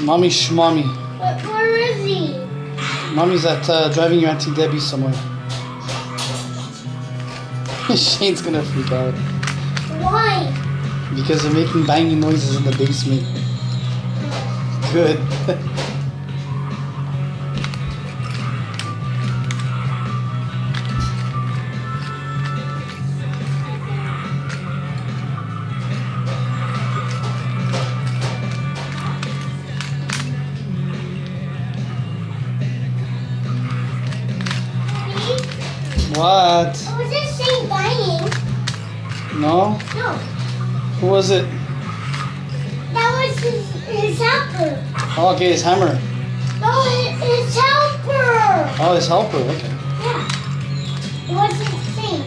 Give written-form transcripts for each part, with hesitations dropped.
Mommy schmommy. Where is he? Mommy's at driving your Auntie Debbie somewhere. Shane's gonna freak out. Why? Because they're making banging noises in the basement. Good. What? I was just saying buying. No? No. Who was it? That was his helper. Oh, okay, his hammer. No, his helper. Oh, his helper, okay. Yeah. It wasn't saying.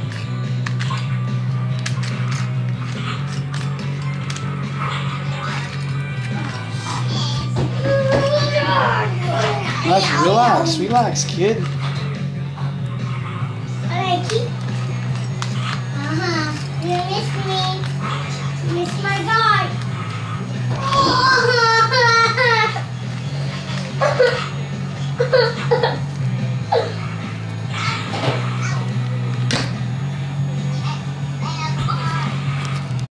Relax, relax, kid. You miss me. You miss my dog. Oh.